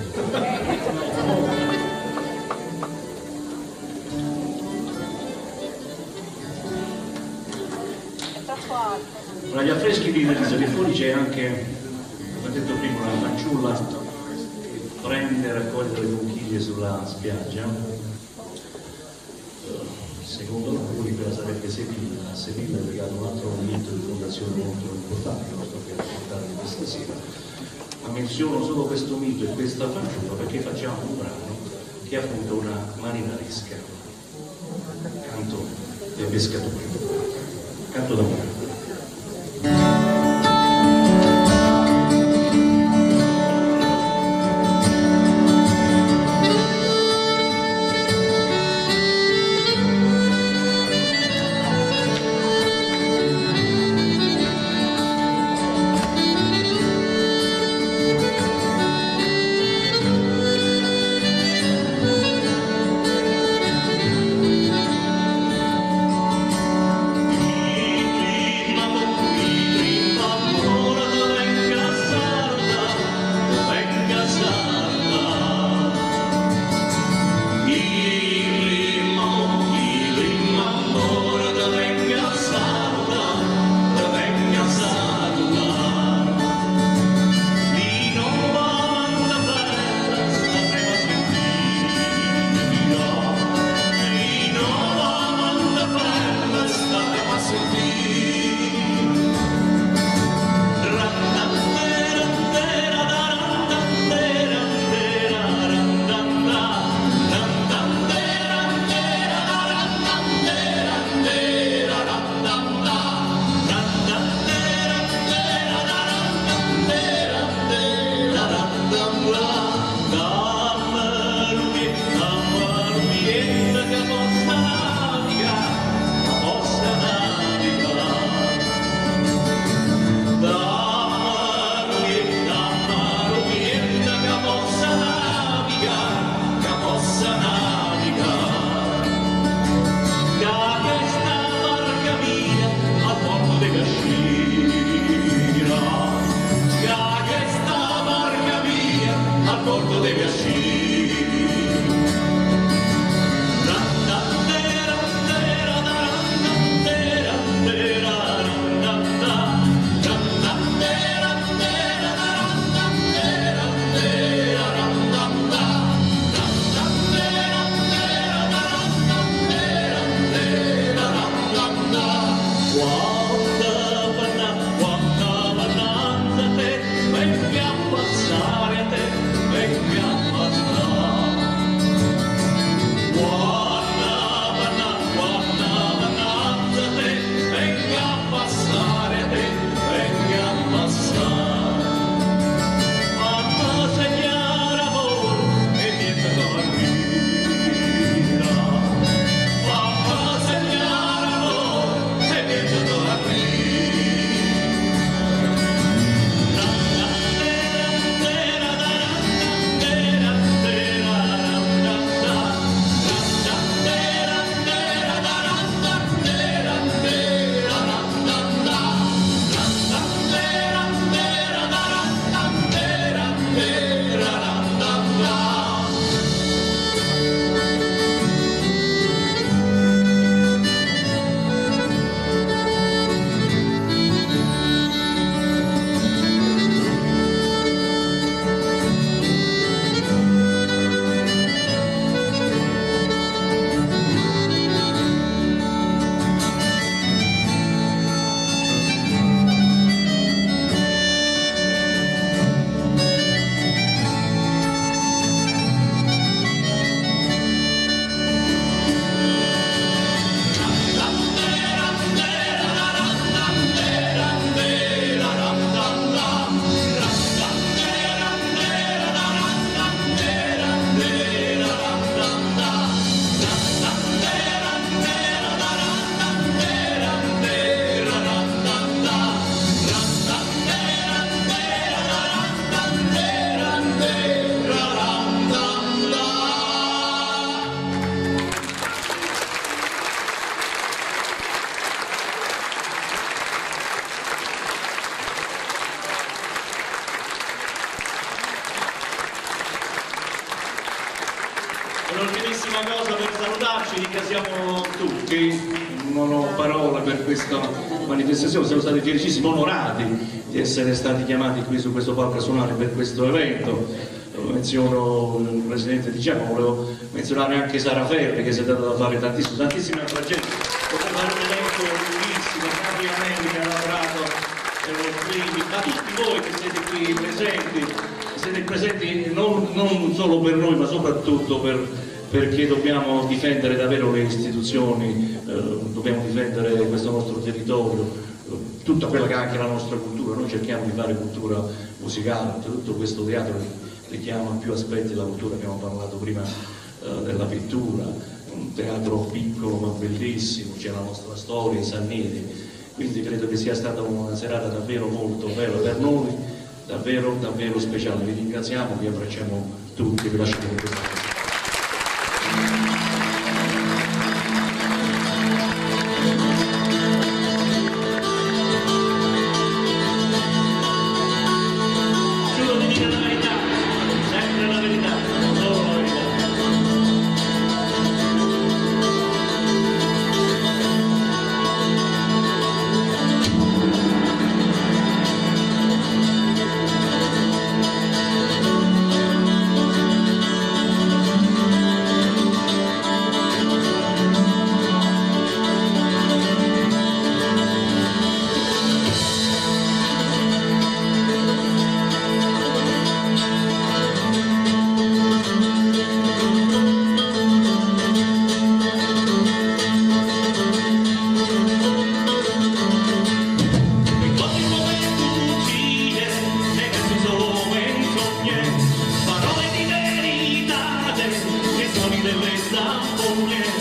Tra gli affreschi di Elisa che fuori c'è anche, come detto prima, una fanciulla che prende e raccoglie delle conchiglie sulla spiaggia. Secondo alcuni quella sarebbe Sevilla. A Sevilla è legato un altro momento di fondazione molto importante, non sto per raccontare questa sera, ma menziono solo questo mito e questa fanciulla perché facciamo un brano che affronta una marinaresca, canto dei pescatori, canto d'amore. Thank you. L'ultimissima cosa per salutarci, ringraziamo tutti, non ho parole per questa manifestazione, siamo stati felicissimi, onorati di essere stati chiamati qui su questo palco a suonare per questo evento. Menziono il presidente Di Giacomo, volevo menzionare anche Sara Ferri che si è data da fare tantissimo, tantissima altra gente, potrei fare un elenco lunghissimo, Gabri Anelli che ha lavorato per lo streaming, ma tutti voi che siete qui presenti, siete presenti non, non solo per noi ma soprattutto per, perché dobbiamo difendere davvero le istituzioni, eh, dobbiamo difendere questo nostro territorio, eh, tutta quella che è anche la nostra cultura. Noi cerchiamo di fare cultura musicale, tutto questo teatro richiama più aspetti della cultura, abbiamo parlato prima eh, della pittura, un teatro piccolo ma bellissimo, c'è la nostra storia, i Sanniti, quindi credo che sia stata una serata davvero molto bella per noi, davvero davvero speciale. Vi ringraziamo, vi abbracciamo tutti, vi lasciamo con questa cosa. Parole di verità, che sono delle zampogne.